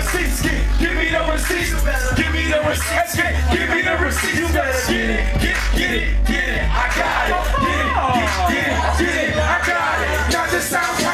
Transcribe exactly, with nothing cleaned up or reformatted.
receipts. Give me the receipts. Give me the receipts. Give me the receipts. You better get it, get, get it, get it. I got it. Get it, get, get it, get it. I got it. Not just sound.